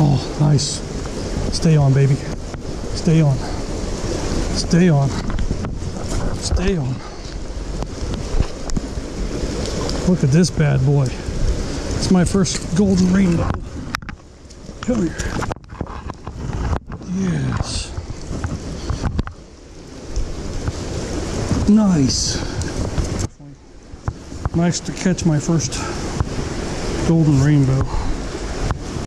Oh, nice. Stay on, baby. Stay on. Stay on. Stay on. Look at this bad boy. It's my first golden rainbow. Come here. Yes. Nice. Nice to catch my first golden rainbow.